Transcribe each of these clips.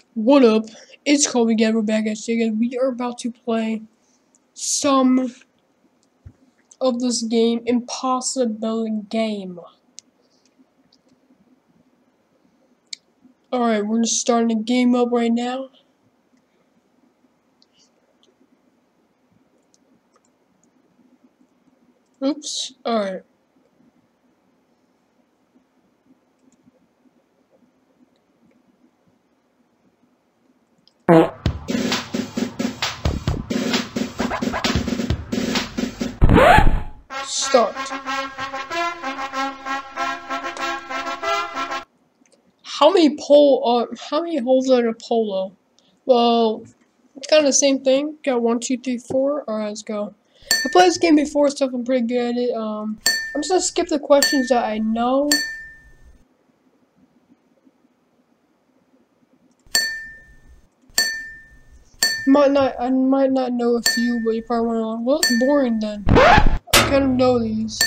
What up? It's Kobe again. We're back at Sega. We are about to play some of this game, Impossible Game. Alright, we're just starting the game up right now. Oops. Alright. Start. How many holes are in a polo? Well, it's kind of the same thing. Got 1, 2, 3, 4. Alright, let's go. I played this game before, so I'm pretty good at it. I'm just gonna skip the questions that I know. I might not know a few, but you probably want to know. Well, it's boring then. I kind of know these.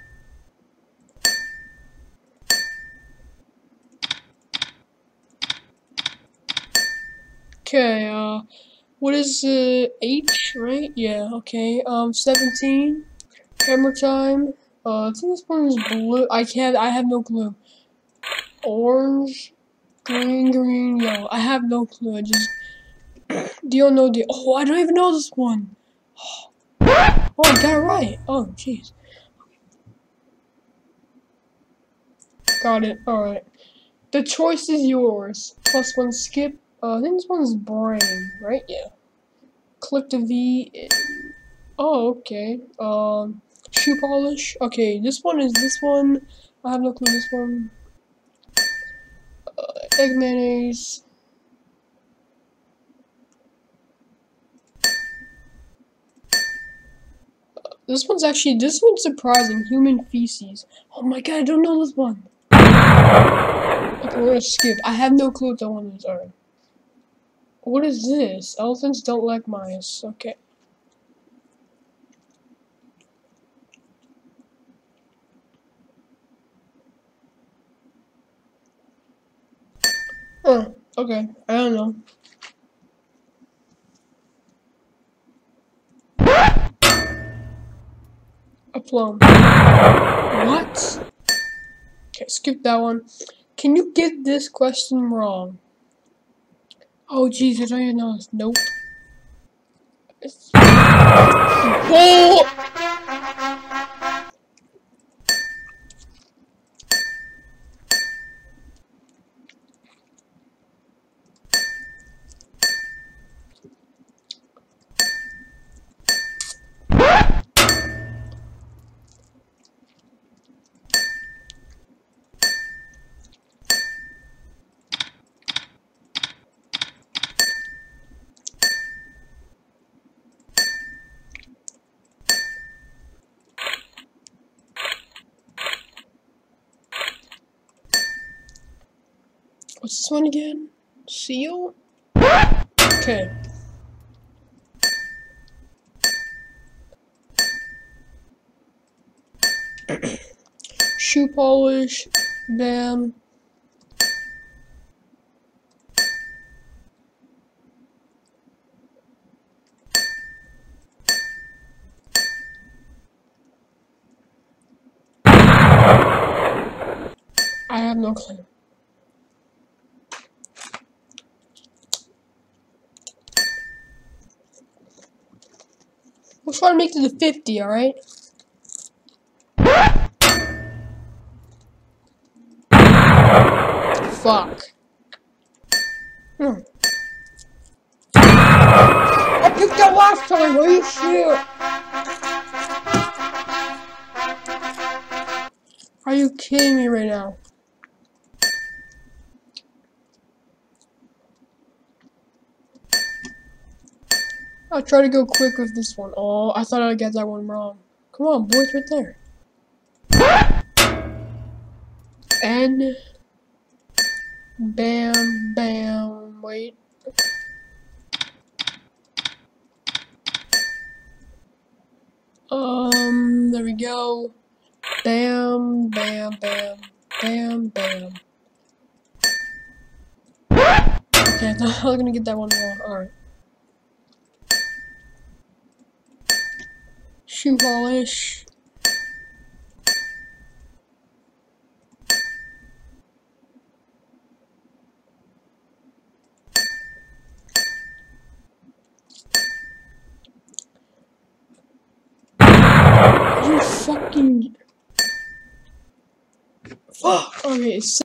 Okay, what is H, right? Yeah, okay. 17. Hammer time. I think this one is blue. I have no clue. Orange, green, yellow. I have no clue. Do you know oh, I don't even know this one. Oh, I got it right. Oh, jeez. Got it. Alright. The choice is yours. +1 skip. I think this one's brain, right? Yeah. Click the V. Oh, okay. Shoe polish. Okay, this one is this one. I have no clue. This one. Egg mayonnaise. This one's surprising. Human feces. Oh my god, I don't know this one. Okay, we're gonna skip. I have no clue what that one is. Alright. What is this? Elephants don't like mice. Okay. Oh, okay. I don't know. A plum. What? Okay, skip that one. Can you get this question wrong? Oh, jeez, I don't even know this. Nope. Oh! What's this one again? Seal? Okay. Shoe polish. Bam. I have no clue. We'll try to make it to 50, alright? Fuck. I picked that last time, are you sure? Are you kidding me right now? I'll try to go quick with this one. Oh, I thought I'd get that one wrong. Come on, boy, it's right there. And bam, bam, wait. There we go. Bam, bam, bam, bam, bam. Okay, I was gonna get that one wrong. Alright. Shoe polish. You fucking. Fuck! Okay, so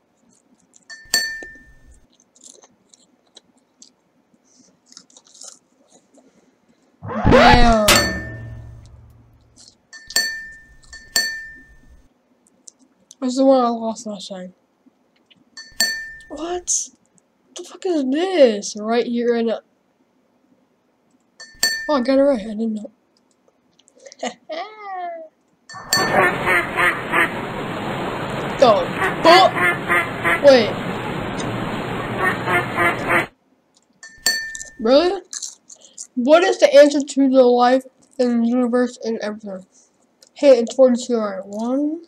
damn. That's the one I lost last time. What? What the fuck is this? Right here in a. Oh, I got it right. I didn't know. The fuck? Wait. Really? What is the answer to the life in the universe and everything? Hey, it's 42. Alright, 1.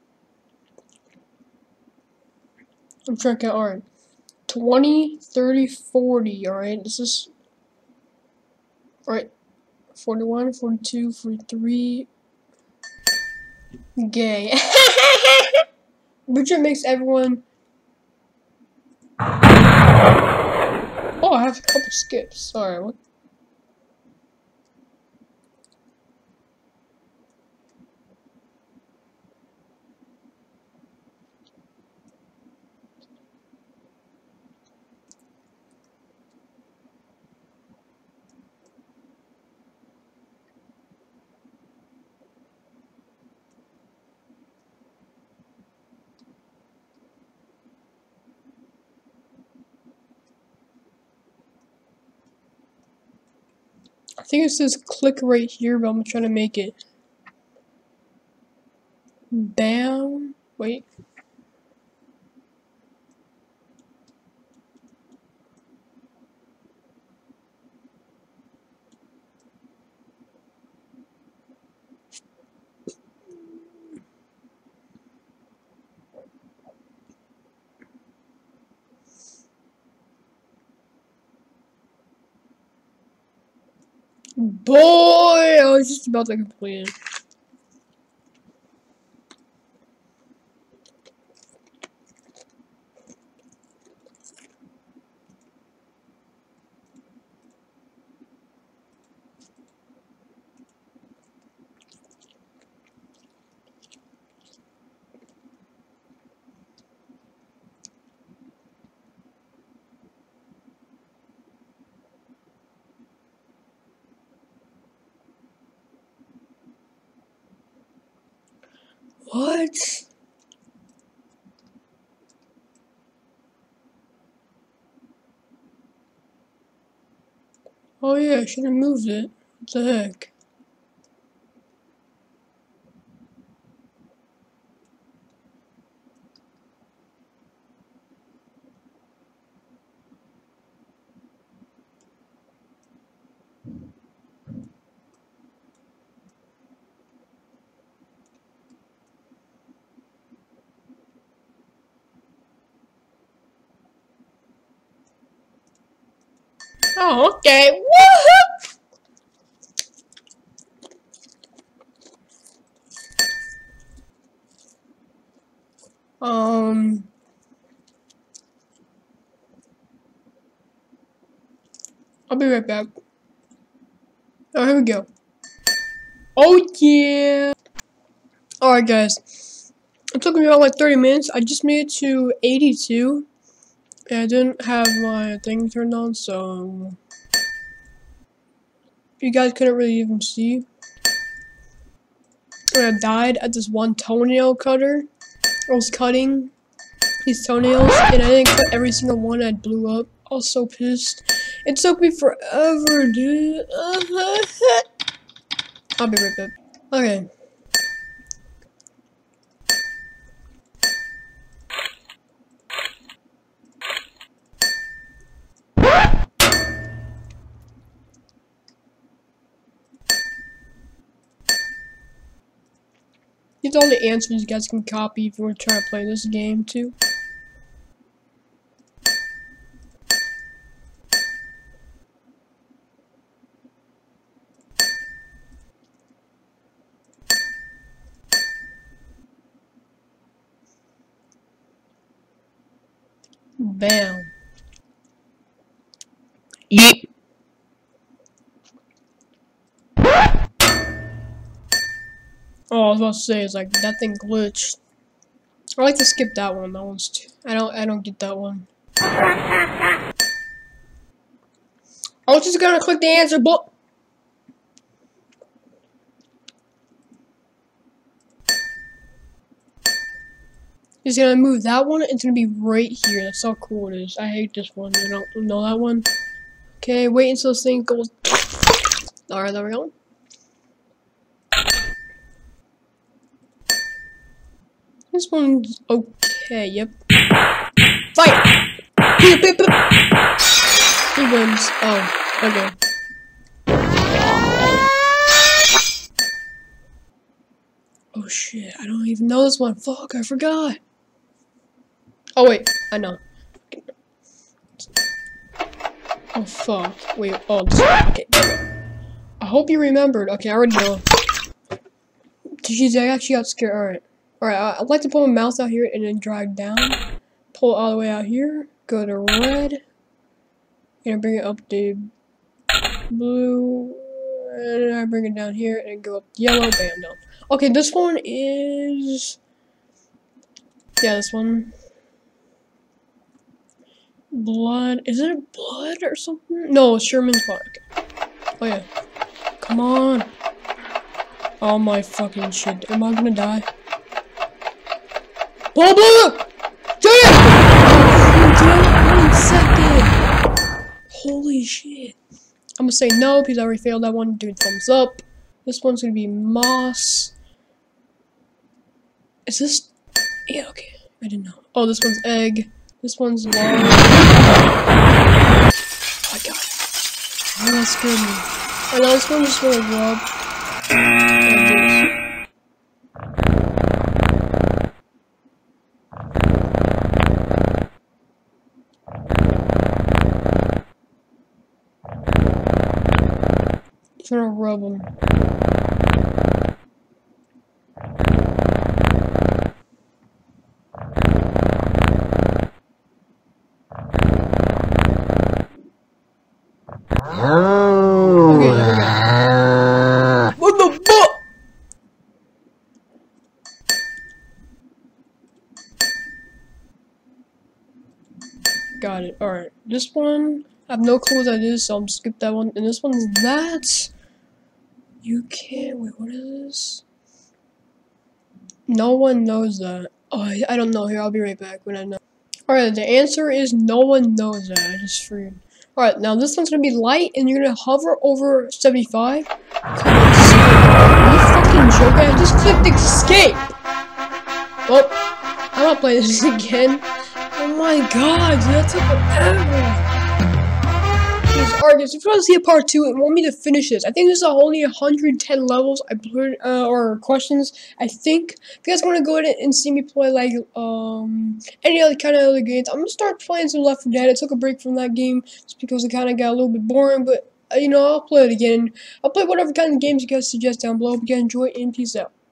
I'm trying to count. Alright. 20, 30, 40. Alright, this is. Alright. 41, 42, 43. Gay. Richard makes everyone. Oh, I have a couple skips. Sorry, what? I think it says click right here, but I'm trying to make it. Bam. Wait. Boy, I was just about to complete it. What? Oh yeah, I should have moved it. What the heck? Oh, okay. Woohoo! I'll be right back. Oh, here we go. Oh yeah! Alright guys. It took me about like 30 minutes. I just made it to 82. And I didn't have my thing turned on, so you guys couldn't really even see. And I died at this one toenail cutter. I was cutting these toenails, and I didn't cut every single one. I blew up. I was so pissed. It took me forever, dude. I'll be right back. Okay. These are all the answers you guys can copy if you want to try to play this game too. Bam. Yeep. Oh, I was about to say, it's like that thing glitched. I like to skip that one. That one's too. I don't get that one. I was just gonna click the answer, but it's gonna move that one. It's gonna be right here. That's how cool it is. I hate this one. I don't know that one. Okay, wait until this thing goes. All right, there we go. This one's okay. Yep. Fight! He wins. Oh, okay. Oh shit! I don't even know this one. Fuck! I forgot. Oh wait, I know. Oh fuck! Wait. Oh, this one. Okay. I hope you remembered. Okay, I already know. Jeez, I actually got scared. All right. Alright, I'd like to pull my mouse out here and then drag down. Pull it all the way out here. Go to red. And bring it up to blue. And I bring it down here and go up yellow. Bam, down. Okay, this one is... Yeah, this one. Blood. Is it blood or something? No, Sherman's blood. Oh, yeah. Come on. Oh my fucking shit. Am I gonna die? Blow, blow! Do it! Oh, 1 second! Holy shit. I'm gonna say no because I already failed that one. Dude, thumbs up. This one's gonna be moss. Is this... Yeah, okay. I didn't know. Oh, this one's egg. This one's log. Oh my god. Oh, that scared me. Oh, no, this one's just gonna rub. Just gonna rub them. Okay, there we go. What the fuck? Got it. Alright. This one, I have no clue what that is, so I'm gonna skip that one. And this one's that. You can't. Wait, what is this? No one knows that. Oh, I don't know. Here, I'll be right back when I know. Alright, the answer is no one knows that. I just freed. Alright, now this one's gonna be light, and you're gonna hover over 75. Are you fucking joking? I just clicked escape! Oh, I'm not playing this again. Oh my god, dude, that took forever. Jeez, alright guys, if you want to see a part 2 and want me to finish this, I think this is only 110 levels I put, or questions, I think. If you guys want to go ahead and see me play, like, any other kind of other games, I'm going to start playing some Left 4 Dead. I took a break from that game just because it kind of got a little bit boring, but, you know, I'll play it again. I'll play whatever kind of games you guys suggest down below. Hope you guys enjoy, and peace out.